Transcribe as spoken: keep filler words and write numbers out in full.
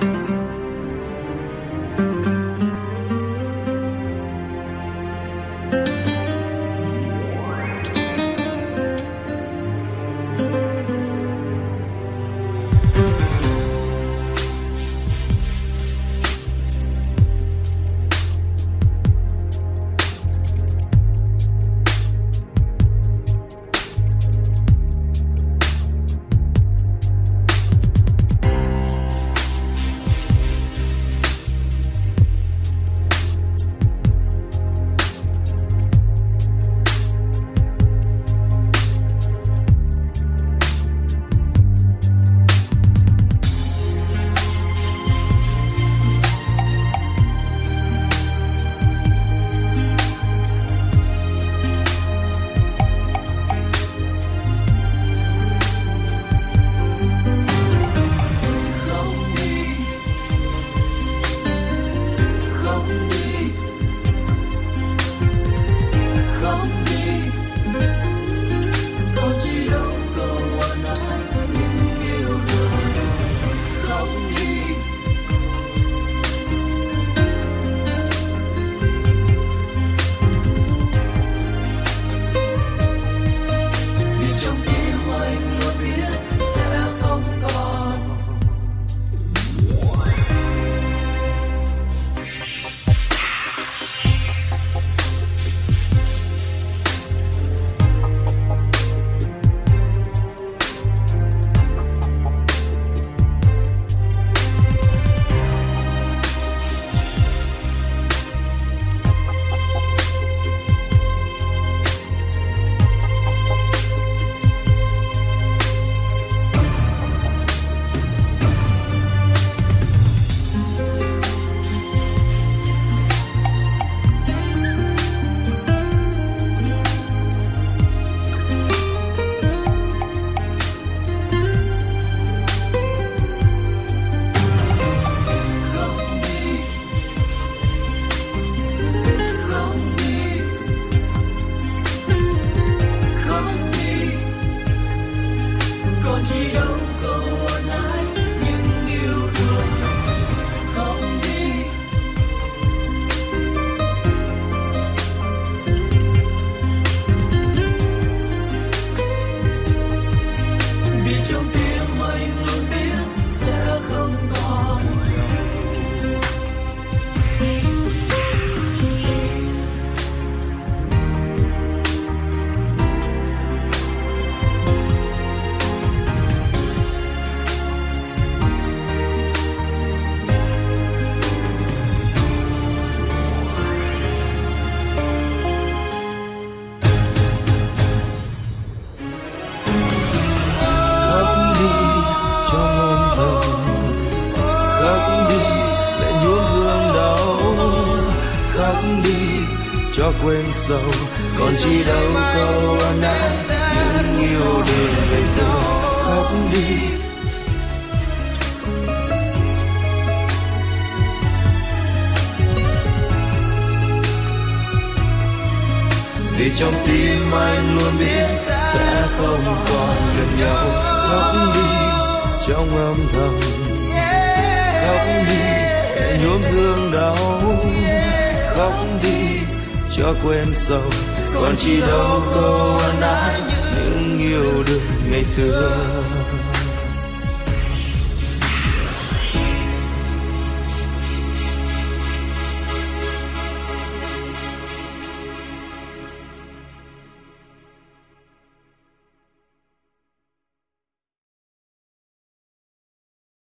cho quên sầu, còn chi đâu câu ân ái những yêu đương ngày xưa. Khóc đi vì trong tim anh luôn biết sẽ không còn gần nhau. Khóc đi trong âm thầm, khóc đi để nhuốm thương đau, khóc đi cho quên sầu, còn chi đâu câu ân ái những yêu đương ngày xưa.